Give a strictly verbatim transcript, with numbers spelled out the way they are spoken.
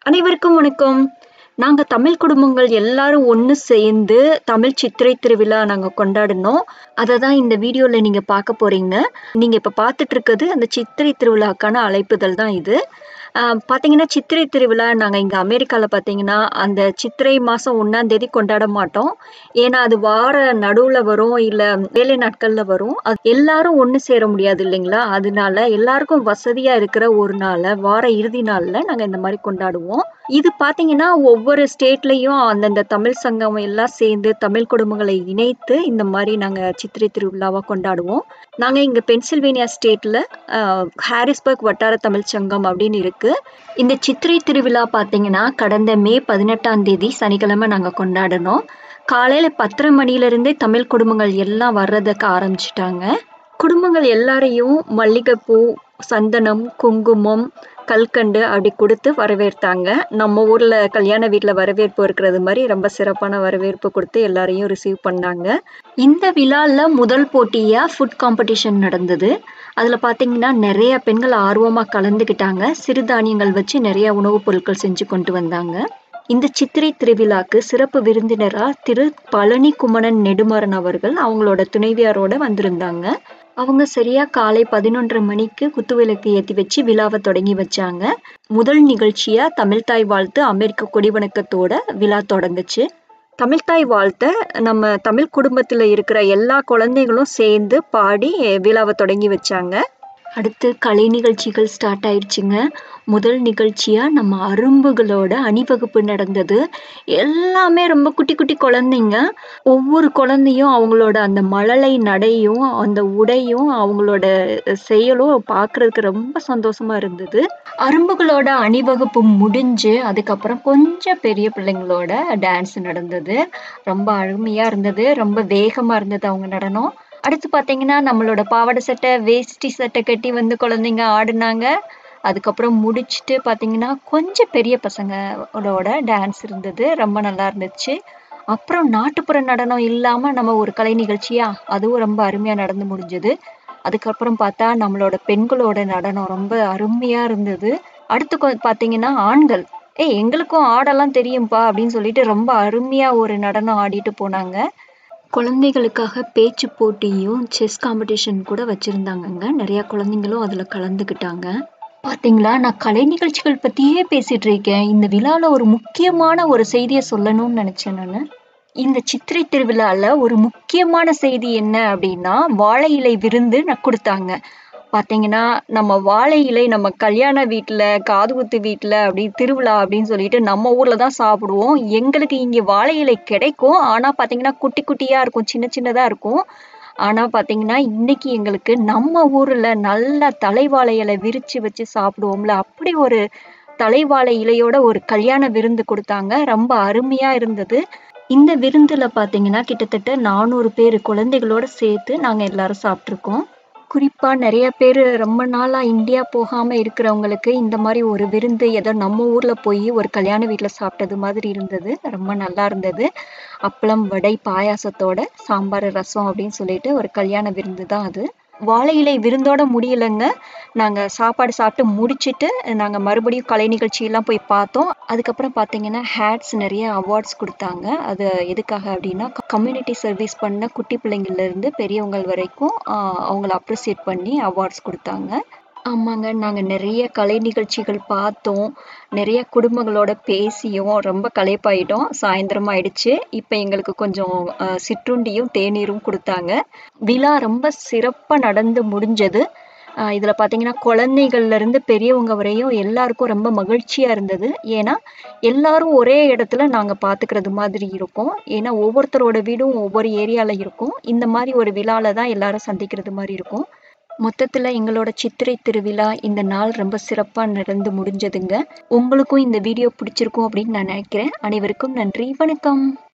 அனைவருக்கும் வணக்கம். நாங்க தமிழ் குடும்பங்கள் எல்லாரும் ஒண்ணு சேர்ந்து தமிழ் சித்திரை திருவிழா நாங்க கொண்டாடினோம். அத தான் இந்த வீடியோல நீங்க பார்க்க போறீங்க. நீங்க இப்ப பார்த்துட்டு இருக்கிறது அந்த சித்திரை திருவிழாக்கான அழைப்புதல் தான் இது. அ பார்த்தீங்கன்னா, சித்திரை திருவிழா நாங்க இங்க அமெரிக்கால பார்த்தீங்கன்னா, அந்த சித்திரை மாசம் ஒன்றாம் தேதி கொண்டாட மாட்டோம். ஏன்னா, அது வார நடுவுல வரும், இல்ல வேலை நாட்கள்ல வரும். அது எல்லாரும் ஒண்ணு சேர முடியாது இல்லைங்களா? அதனால எல்லாருக்கும் வசதியா இருக்கிற ஒரு நாள்ல, வார இறுதி நாள்ல நாங்க இந்த மாரி கொண்டாடுவோம். இது பார்த்தீங்கன்னா, ஒவ்வொரு ஸ்டேட்லயும் அந்தந்த தமிழ் சங்கம் எல்லாம் சேர்ந்து தமிழ் குடும்பங்களை இணைத்து இந்த மாரி நாங்க சித்திரை திருவிழாவா கொண்டாடுவோம். நாங்க இங்க பென்சில்வேனியா ஸ்டேட்ல அ ஹாரிஸ்பர்க் வட்டார தமிழ்ச் சங்கம் அப்படின்னு இருக்கு. இந்த சித்திரை திருவிழா பார்த்தீங்கன்னா, கடந்த மே பதினெட்டாம் தேதி சனிக்கிழமை நாங்க கொண்டாடினோம். காலையில பத்தரை மணியிலிருந்தே தமிழ் குடும்பங்கள் எல்லாம் வர்றதுக்கு ஆரம்பிச்சுட்டாங்க. குடும்பங்கள் எல்லாரையும் மல்லிகைப்பூ, சந்தனம், குங்குமம், கல்கண்டு அப்படி குடுத்து வரவேற்றாங்க. நம்ம ஊர்ல கல்யாண வீட்ல வரவேற்பு இருக்கிறது மாரி ரொம்ப சிறப்பான வரவேற்பு குடுத்து எல்லாரையும் ரிசீவ் பண்ணாங்க. இந்த விழால முதல் போட்டியா ஃபுட் காம்படிஷன் நடந்தது. அதுல பார்த்தீங்கன்னா, நெறைய பெண்கள் ஆர்வமா கலந்துக்கிட்டாங்க. சிறுதானியங்கள் வச்சு நெறைய உணவுப் பொருட்கள் செஞ்சு கொண்டு வந்தாங்க. இந்த சித்திரை திருவிழாக்கு சிறப்பு விருந்தினரா திரு பழனி குமணன் நெடுமாறன் அவர்கள் அவங்களோட துணைவியாரோட வந்திருந்தாங்க. அவங்க சரியா காலை பதினொன்றரை மணிக்கு குத்துவிளக்கு ஏத்தி வச்சு விழாவ தொடங்கி வச்சாங்க. முதல் நிகழ்ச்சியா தமிழ்த்தாய் வாழ்த்து அமெரிக்க கொடி வணக்கத்தோட விழா தொடங்குச்சு. தமிழ்த்தாய் வாழ்த்த நம்ம தமிழ் குடும்பத்துல இருக்கிற எல்லா குழந்தைகளும் சேர்ந்து பாடி விழாவ தொடங்கி வச்சாங்க. அடுத்து கலை நிகழ்ச்சிகள் ஸ்டார்ட் ஆயிடுச்சுங்க. முதல் நிகழ்ச்சியா நம்ம அரும்புகளோட அணிவகுப்பு நடந்தது. எல்லாமே ரொம்ப குட்டி குட்டி குழந்தைங்க. ஒவ்வொரு குழந்தையும் அவங்களோட அந்த மழலை நடையும், அந்த உடையும், அவங்களோட செயலும் பார்க்கறதுக்கு ரொம்ப சந்தோஷமா இருந்தது. அரும்புகளோட அணிவகுப்பு முடிஞ்சு, அதுக்கப்புறம் கொஞ்சம் பெரிய பிள்ளைங்களோட டான்ஸ் நடந்தது. ரொம்ப அருமையா இருந்தது. ரொம்ப வேகமா இருந்தது அவங்க நடனம். அடுத்து பார்த்தீங்கன்னா, நம்மளோட பாவாடை சட்டை, வேஷ்டி சட்டை கட்டி வந்து குழந்தைங்க ஆடுனாங்க. அதுக்கப்புறம் முடிச்சுட்டு பார்த்தீங்கன்னா, கொஞ்சம் பெரிய பசங்களோட டான்ஸ் இருந்தது. ரொம்ப நல்லா இருந்துச்சு. அப்புறம் நாட்டுப்புற நடனம் இல்லாம நம்ம ஒரு கலை நிகழ்ச்சியா, அதுவும் ரொம்ப அருமையா நடந்து முடிஞ்சது. அதுக்கப்புறம் பார்த்தா, நம்மளோட பெண்களோட நடனம் ரொம்ப அருமையா இருந்தது. அடுத்து கொ பார்த்தீங்கன்னா, ஆண்கள், "ஏய் எங்களுக்கும் ஆடலாம் தெரியும்பா" அப்படின்னு சொல்லிட்டு ரொம்ப அருமையா ஒரு நடனம் ஆடிட்டு போனாங்க. குழந்தைகளுக்காக பேச்சு போட்டியும், செஸ் காம்படிஷன் கூட வச்சிருந்தாங்கங்க. நெறைய குழந்தைங்களும் அதுல கலந்துக்கிட்டாங்க. பாத்தீங்களா, நான் கலை நிகழ்ச்சிகள் பத்தியே பேசிட்டு இருக்கேன். இந்த விழால ஒரு முக்கியமான ஒரு செய்திய சொல்லணும்னு நெனச்சேன் நானு. இந்த சித்திரை திருவிழால ஒரு முக்கியமான செய்தி என்ன அப்படின்னா, வாழை இலை விருந்து ந குடுத்தாங்க. பார்த்தீங்கன்னா, நம்ம வாழை இலை நம்ம கல்யாண வீட்ல, காதுகுத்து வீட்ல அப்படி திருவிழா அப்படின்னு சொல்லிட்டு நம்ம ஊர்ல தான் சாப்பிடுவோம். எங்களுக்கு இங்க வாழை இலை கிடைக்கும். ஆனா பார்த்தீங்கன்னா, குட்டி குட்டியா இருக்கும். சின்ன சின்னதா இருக்கும். ஆனா பார்த்தீங்கன்னா, இன்னைக்கு எங்களுக்கு நம்ம ஊர்ல நல்லா தலைவாழை இலை விரிச்சு வச்சு சாப்பிடுவோம்ல, அப்படி ஒரு தலைவாழை இலையோட ஒரு கல்யாண விருந்து குடுத்தாங்க. ரொம்ப அருமையா இருந்தது. இந்த விருந்துல பார்த்தீங்கன்னா, கிட்டத்தட்ட நானூறு பேரு குழந்தைகளோட சேர்த்து நாங்க எல்லாரும் சாப்ட்டுருக்கோம். குறிப்பா நெறைய பேரு ரொம்ப நாளா இந்தியா போகாம இருக்கிறவங்களுக்கு, இந்த மாரி ஒரு விருந்து ஏதோ நம்ம ஊர்ல போயி ஒரு கல்யாண வீட்ல சாப்பிட்டது மாதிரி இருந்தது. ரொம்ப நல்லா இருந்தது. அப்பளம், வடை, பாயாசத்தோட சாம்பார், ரசம் அப்படின்னு சொல்லிட்டு ஒரு கல்யாண விருந்து தான் அது. வாழை இலை விருந்தோட முடியலங்க. நாங்க சாப்பாடு சாப்பிட்டு முடிச்சுட்டு, நாங்க மறுபடியும் கலை நிகழ்ச்சியெல்லாம் போய் பார்த்தோம். அதுக்கப்புறம் பார்த்தீங்கன்னா, ஹேட்ஸ் நெறைய அவார்ட்ஸ் குடுத்தாங்க. அது எதுக்காக அப்படின்னா, கம்யூனிட்டி சர்வீஸ் பண்ண குட்டி பிள்ளைங்கள்லேருந்து பெரியவங்கள் வரைக்கும் அ அவங்கள அப்ரிசியேட் பண்ணி அவார்ட்ஸ் குடுத்தாங்க. ஆமாங்க. நாங்க நெறைய கலை நிகழ்ச்சிகள் பார்த்தோம். நெறைய குடும்பங்களோட பேசியும் ரொம்ப களைப்பாயிட்டோம். சாயந்திரம் ஆயிடுச்சு. இப்ப எங்களுக்கு கொஞ்சம் அ சிற்றுண்டியும், தேநீரும் குடுத்தாங்க. விழா ரொம்ப சிறப்பா நடந்து முடிஞ்சது. அ இதுல பார்த்தீங்கன்னா, குழந்தைகள்லேருந்து பெரியவங்க வரையும் எல்லாருக்கும் ரொம்ப மகிழ்ச்சியா இருந்தது. ஏன்னா, எல்லாரும் ஒரே இடத்துல நாங்க பார்த்துக்கிறது மாதிரி இருக்கும். ஏன்னா, ஒவ்வொருத்தரோட வீடும் ஒவ்வொரு ஏரியால இருக்கும். இந்த மாரி ஒரு விழால தான் எல்லாரும் சந்திக்கிறது மாரி இருக்கும். மொத்தத்துல எங்களோட சித்திரை திருவிழா இந்த நாள் ரொம்ப சிறப்பா நடந்து முடிஞ்சதுங்க. உங்களுக்கும் இந்த வீடியோ பிடிச்சிருக்கும் அப்படின்னு நான் நினைக்கிறேன். அனைவருக்கும் நன்றி. வணக்கம்.